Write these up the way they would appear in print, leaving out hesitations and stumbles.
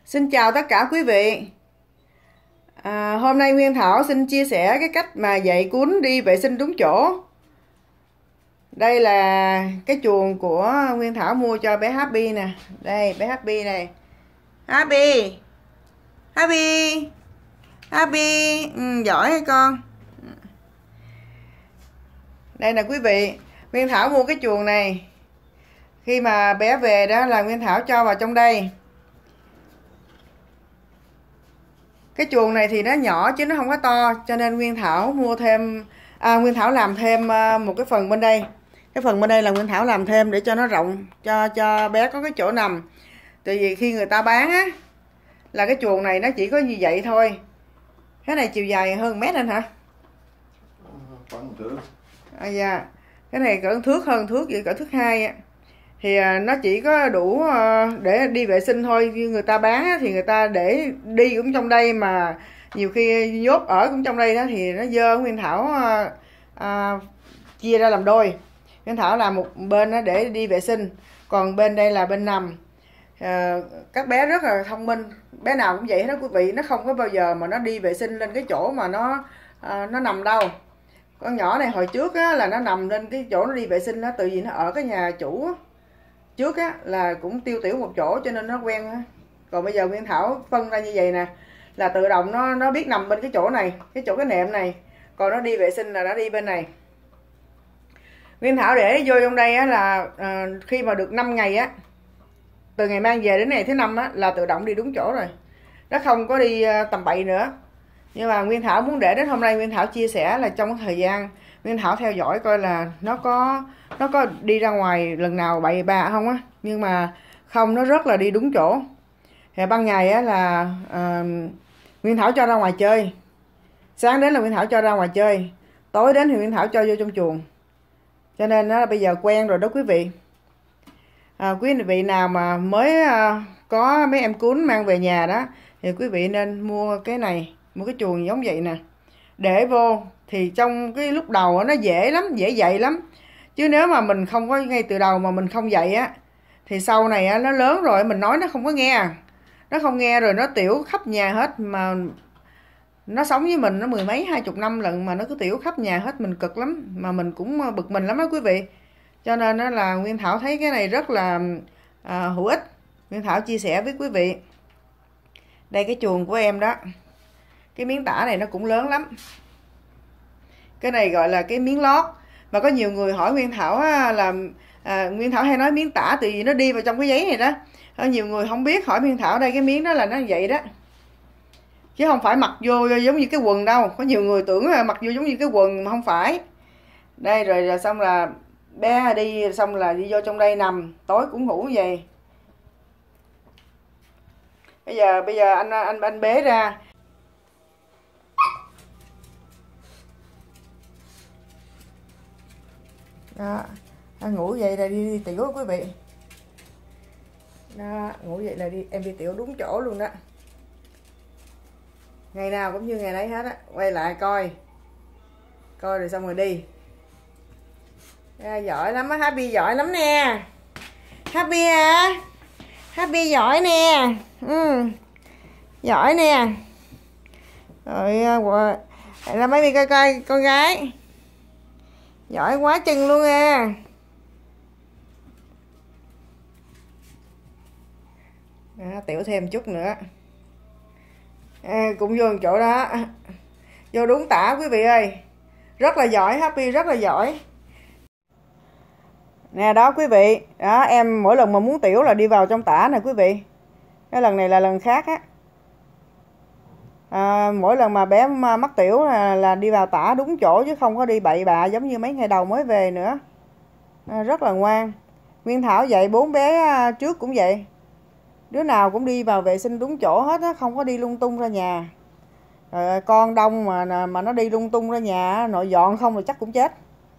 Xin chào tất cả quý vị. Hôm nay Nguyên Thảo xin chia sẻ cái cách mà dạy cún đi vệ sinh đúng chỗ. Đây là cái chuồng của Nguyên Thảo mua cho bé Happy nè. Đây bé Happy này. Happy, Happy, Happy, giỏi hay con. Đây nè quý vị, Nguyên Thảo mua cái chuồng này. Khi mà bé về đó là Nguyên Thảo cho vào trong đây. Cái chuồng này thì nó nhỏ chứ nó không có to, cho nên Nguyên Thảo mua thêm Nguyên Thảo làm thêm một cái phần bên đây. Cái phần bên đây là Nguyên Thảo làm thêm để cho nó rộng, cho bé có cái chỗ nằm. Tại vì khi người ta bán á là cái chuồng này nó chỉ có như vậy thôi. Cái này chiều dài hơn mét anh hả? Khoảng 1 thước. Dạ. Cái này cỡ thước, hơn thước, vậy cỡ thước 2 á. Thì nó chỉ có đủ để đi vệ sinh thôi. Như người ta bán thì người ta để đi cũng trong đây, mà nhiều khi nhốt ở cũng trong đây đó thì nó dơ. Nguyên Thảo chia ra làm đôi. Nguyên Thảo làm một bên đó để đi vệ sinh, còn bên đây là bên nằm. Các bé rất là thông minh, bé nào cũng vậy hết đó quý vị. Nó không có bao giờ mà nó đi vệ sinh lên cái chỗ mà nó nằm đâu. Con nhỏ này hồi trước á, là nó nằm lên cái chỗ nó đi vệ sinh đó, tự vì nó ở cái nhà chủ á, trước á là cũng tiêu tiểu một chỗ cho nên nó quen á. Còn bây giờ Nguyên Thảo phân ra như vậy nè, là tự động nó biết nằm bên cái chỗ này, cái chỗ cái nệm này, còn nó đi vệ sinh là nó đi bên này. Nguyên Thảo để vô trong đây á là khi mà được 5 ngày á, từ ngày mang về đến ngày thứ 5 á là tự động đi đúng chỗ rồi, nó không có đi tầm bậy nữa. Nhưng mà Nguyên Thảo muốn để đến hôm nay Nguyên Thảo chia sẻ là trong thời gian Nguyên Thảo theo dõi coi là nó có đi ra ngoài lần nào bậy bạ không á. Nhưng mà không, nó rất là đi đúng chỗ. Thì ban ngày á là Nguyên Thảo cho ra ngoài chơi. Sáng đến là Nguyên Thảo cho ra ngoài chơi, tối đến thì Nguyên Thảo cho vô trong chuồng. Cho nên nó bây giờ quen rồi đó quý vị. Quý vị nào mà mới có mấy em cún mang về nhà đó thì quý vị nên mua cái này, mua cái chuồng giống vậy nè, để vô thì trong cái lúc đầu nó dễ lắm, dễ dạy lắm. Chứ nếu mà mình không có ngay từ đầu mà mình không dạy á thì sau này nó lớn rồi mình nói nó không có nghe. Nó không nghe rồi nó tiểu khắp nhà hết. Mà nó sống với mình nó 10 mấy 20 năm lận mà nó cứ tiểu khắp nhà hết, mình cực lắm, mà mình cũng bực mình lắm đó quý vị. Cho nên đó là Nguyên Thảo thấy cái này rất là hữu ích, Nguyên Thảo chia sẻ với quý vị. Đây cái chuồng của em đó, cái miếng tả này nó cũng lớn lắm. Cái này gọi là cái miếng lót. Mà có nhiều người hỏi Nguyên Thảo là Nguyên Thảo hay nói miếng tả tại vì nó đi vào trong cái giấy này đó. Nhiều người không biết, hỏi Nguyên Thảo đây cái miếng đó là nó vậy đó, chứ không phải mặc vô giống như cái quần đâu. Có nhiều người tưởng là mặc vô giống như cái quần mà không phải. Đây rồi xong là bé đi xong là đi vô trong đây nằm, tối cũng ngủ như vậy. Bây giờ anh bế ra. Đó, anh ngủ vậy là đi tiểu quý vị. Đó, ngủ vậy là em đi tiểu đúng chỗ luôn đó. Ngày nào cũng như ngày đấy hết á. Quay lại coi rồi xong rồi đi. Giỏi lắm á, Happy giỏi lắm nè. Happy Happy giỏi nè. Giỏi nè. Rồi là mấy đi coi con gái. Giỏi quá chừng luôn à. Tiểu thêm chút nữa. Cũng vô chỗ đó. Vô đúng tả quý vị ơi. Rất là giỏi, Happy rất là giỏi. Nè đó quý vị. Đó, em mỗi lần mà muốn tiểu là đi vào trong tả nè quý vị. Cái lần này là lần khác á. Mỗi lần mà bé mắc tiểu là đi vào tả đúng chỗ, chứ không có đi bậy bạ giống như mấy ngày đầu mới về nữa. Rất là ngoan. Nguyên Thảo dạy 4 bé trước cũng vậy, đứa nào cũng đi vào vệ sinh đúng chỗ hết á, không có đi lung tung ra nhà. Rồi con đông mà nó đi lung tung ra nhà, nội dọn không thì chắc cũng chết.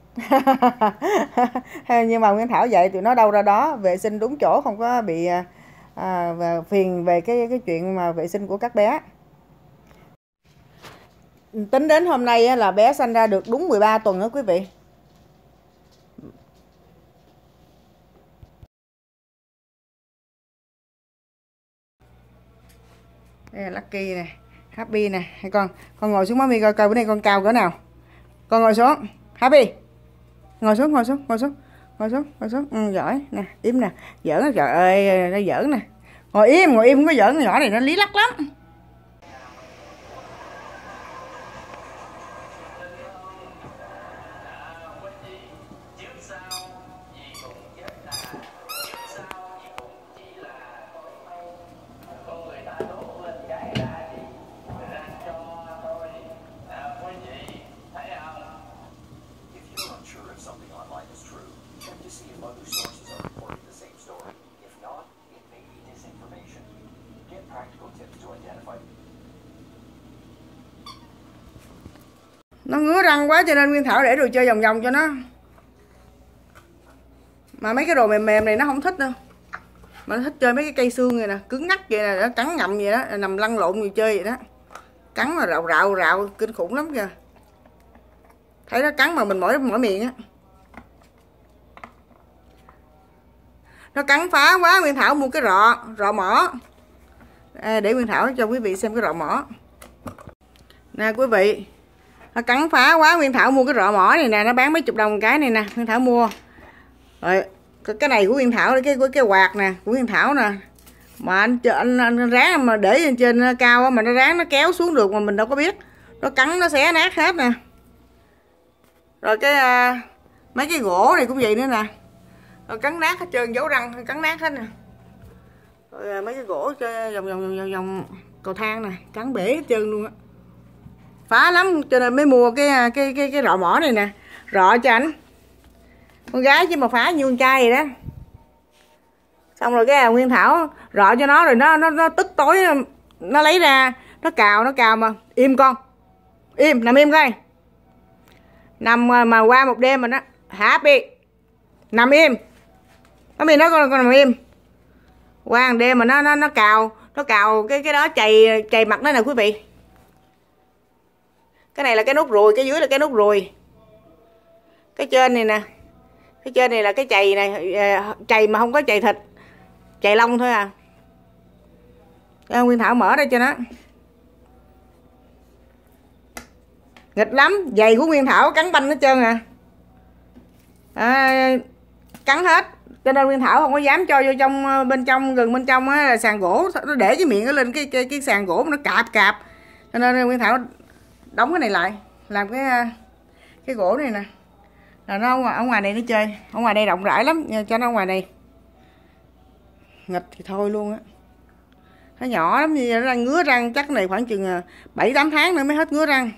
Nhưng mà Nguyên Thảo dạy tụi nó đâu ra đó, vệ sinh đúng chỗ, không có bị phiền về cái chuyện mà vệ sinh của các bé. Tính đến hôm nay là bé sanh ra được đúng 13 tuần đó quý vị. Đây là Lucky nè, Happy nè. Hay con ngồi xuống má mi coi coi bữa nay con cao cỡ nào. Con ngồi xuống, Happy. Ngồi xuống. Ngồi xuống. Ừ, giỏi nè, im nè. Giỡn trời ơi, nó giỡn nè. Ngồi im không có giỡn, nhỏ này nó lý lắc lắm. Nó ngứa răng quá cho nên Nguyên Thảo để đồ chơi vòng vòng cho nó. Mà mấy cái đồ mềm mềm này nó không thích đâu. Mà nó thích chơi mấy cái cây xương này nè, cứng ngắc vậy nè, nó cắn ngậm vậy đó, nằm lăn lộn gì chơi vậy đó. Cắn mà rạo kinh khủng lắm kìa. Thấy nó cắn mà mình mỏi miệng á. Nó cắn phá quá, Nguyên Thảo mua cái rọ mỏ. Để Nguyên Thảo cho quý vị xem cái rọ mỏ. Nè quý vị, nó cắn phá quá, Nguyên Thảo mua cái rọ mỏ này nè, nó bán mấy chục đồng cái này nè, Nguyên Thảo mua. Rồi cái này của Nguyên Thảo, cái quạt nè của Nguyên Thảo nè. Mà anh ráng mà để lên trên cao mà nó ráng nó kéo xuống được mà mình đâu có biết. Nó cắn nó xé nát hết nè. Rồi mấy cái gỗ này cũng vậy nữa nè. Rồi cắn nát hết trơn, dấu răng cắn nát hết nè. Rồi mấy cái gỗ vòng cầu thang nè, cắn bể hết trơn luôn á. Phá lắm cho nên mới mua cái rọ mỏ này nè. Rọ cho ảnh. Con gái chứ mà phá như con trai vậy đó. Xong rồi cái Nguyên Thảo rọ cho nó rồi nó tức tối nó lấy ra, nó cào mà im con. Im, nằm im coi. Nằm mà qua một đêm mà nó Happy. Nằm im. Nó mi nói con nằm im. Qua một đêm mà nó cào cái đó chày mặt nó nè quý vị. Cái này là cái nút ruồi, cái dưới là cái nút ruồi. Cái trên này nè. Cái trên này là cái chày này, chày mà không có chày thịt. Chày lông thôi à. Nguyên Thảo mở đây cho nó. Nghịch lắm, giày của Nguyên Thảo cắn banh hết trơn cắn hết. Cho nên Nguyên Thảo không có dám cho vô trong gần bên trong á, sàn gỗ, nó để cái miệng nó lên cái sàn gỗ mà nó cạp. Cho nên Nguyên Thảo đóng cái này lại, làm cái gỗ này nè. Là nó ở ngoài này nó chơi, ở ngoài đây rộng rãi lắm, cho nó ở ngoài này. Nghịch thì thôi luôn á. Nó nhỏ lắm, như nó đang ngứa răng, chắc này khoảng chừng 7-8 tháng nữa mới hết ngứa răng.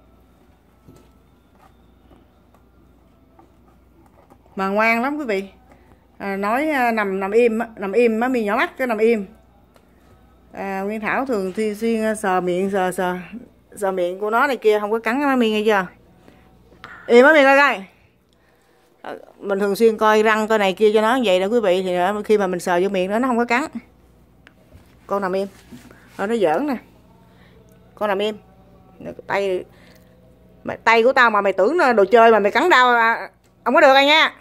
Mà ngoan lắm quý vị. Nói nằm im má mi nhỏ mắt cái nằm im. Nguyên Thảo thường xuyên sờ miệng sờ miệng của nó này kia, không có cắn má mi nghe chưa. Im má mi coi coi. Mình thường xuyên coi răng coi này kia cho nó vậy đó quý vị, thì khi mà mình sờ vô miệng nó không có cắn. Con nằm im. Rồi nó giỡn nè. Con nằm im. Tay của tao mà mày tưởng nó đồ chơi mà mày cắn đau không có được anh nha.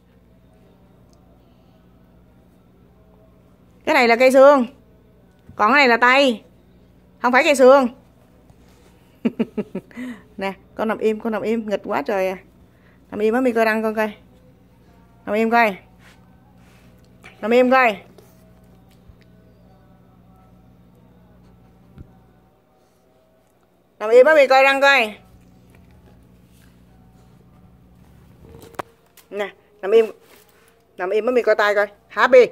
Cái này là cây xương. Còn cái này là tay. Không phải cây xương. Nè, con nằm im, nghịch quá trời à. Nằm im á mi coi răng con coi. Nằm im coi. Nằm im coi. Nằm im á mi coi răng coi. Nè, nằm im á mi coi tay coi. Happy.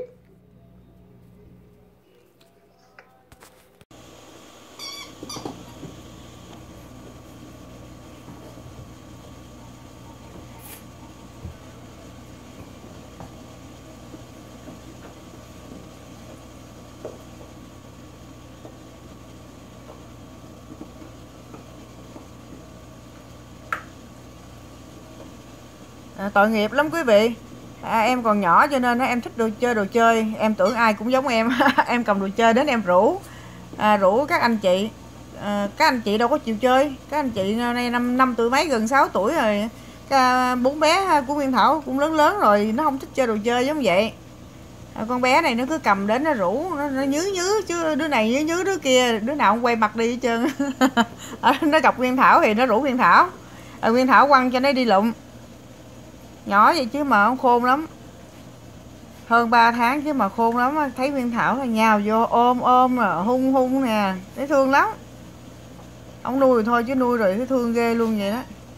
Tội nghiệp lắm quý vị. Em còn nhỏ cho nên em thích đồ chơi. Em tưởng ai cũng giống em. Em cầm đồ chơi đến em rủ các anh chị. Các anh chị đâu có chịu chơi. Các anh chị nay năm tuổi mấy, gần 6 tuổi rồi. Bốn bé của Nguyên Thảo cũng lớn rồi, nó không thích chơi đồ chơi giống vậy. Con bé này nó cứ cầm đến nó rủ, nó nhứ chứ đứa này nhứ đứa kia, đứa nào cũng quay mặt đi hết trơn. Nó gặp Nguyên Thảo thì nó rủ Nguyên Thảo, Nguyên Thảo quăng cho nó đi lụm. Nhỏ vậy chứ mà ông khôn lắm, hơn 3 tháng chứ mà khôn lắm. Thấy Nguyên Thảo là nhào vô ôm rồi hung nè, thấy thương lắm. Ông nuôi thôi chứ nuôi rồi thấy thương ghê luôn vậy đó.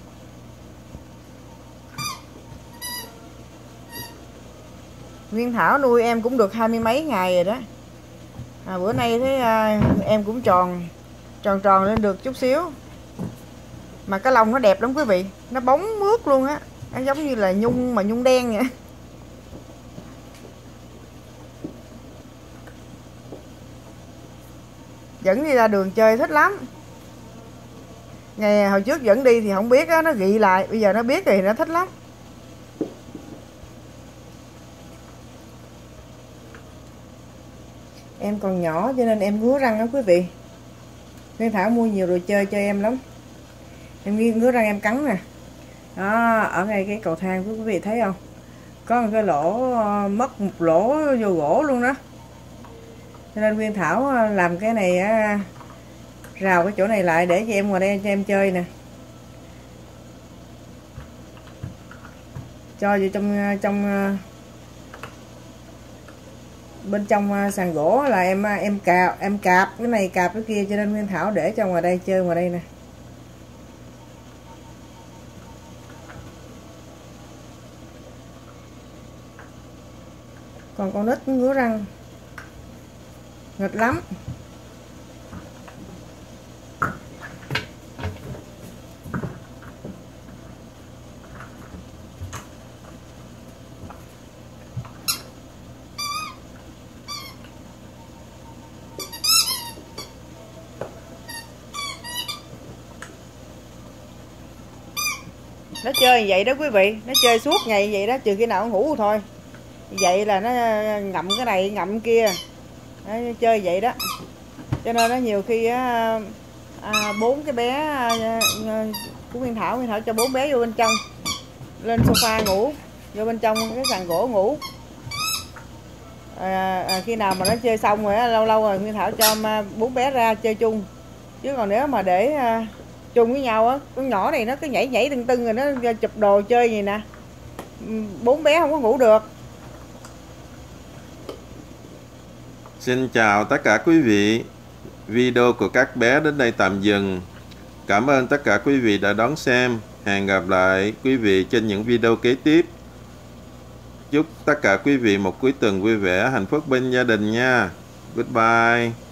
Nguyên Thảo nuôi em cũng được 20 mấy ngày rồi đó. Bữa nay thấy em cũng tròn lên được chút xíu. Mà cái lông nó đẹp lắm quý vị, nó bóng mướt luôn á, nó giống như là nhung mà nhung đen vậy. Dẫn đi ra đường chơi thích lắm. Ngày hồi trước dẫn đi thì không biết á, nó gị lại, bây giờ nó biết thì nó thích lắm. Em còn nhỏ cho nên em ngứa răng đó quý vị. Nguyên Thảo mua nhiều đồ chơi cho em lắm. Em ngứa răng em cắn nè. Đó, ở ngay cái cầu thang quý vị thấy không? Có một cái lỗ, mất một lỗ vô gỗ luôn đó. Cho nên Nguyên Thảo làm cái này, rào cái chỗ này lại để cho em ngoài đây cho em chơi nè. Cho vô trong bên trong sàn gỗ là em cạp cái này cạp cái kia, cho nên Nguyên Thảo để cho ngoài đây chơi ngoài đây nè. Còn con nít ngứa răng nghịch lắm. Nó chơi vậy đó quý vị, nó chơi suốt ngày vậy đó, trừ khi nào nó ngủ thôi. Vậy là nó ngậm cái này ngậm kia, nó chơi vậy đó. Cho nên nó nhiều khi bốn cái bé của Nguyên Thảo cho 4 bé vô bên trong, lên sofa ngủ, vô bên trong cái sàn gỗ ngủ. Khi nào mà nó chơi xong rồi lâu rồi Nguyên Thảo cho 4 bé ra chơi chung. Chứ còn nếu mà để chung với nhau á, con nhỏ này nó cứ nhảy tưng rồi nó chụp đồ chơi gì nè, 4 bé không có ngủ được. Xin chào tất cả quý vị. Video của các bé đến đây tạm dừng. Cảm ơn tất cả quý vị đã đón xem. Hẹn gặp lại quý vị trên những video kế tiếp. Chúc tất cả quý vị một cuối tuần vui vẻ, hạnh phúc bên gia đình nha. Goodbye.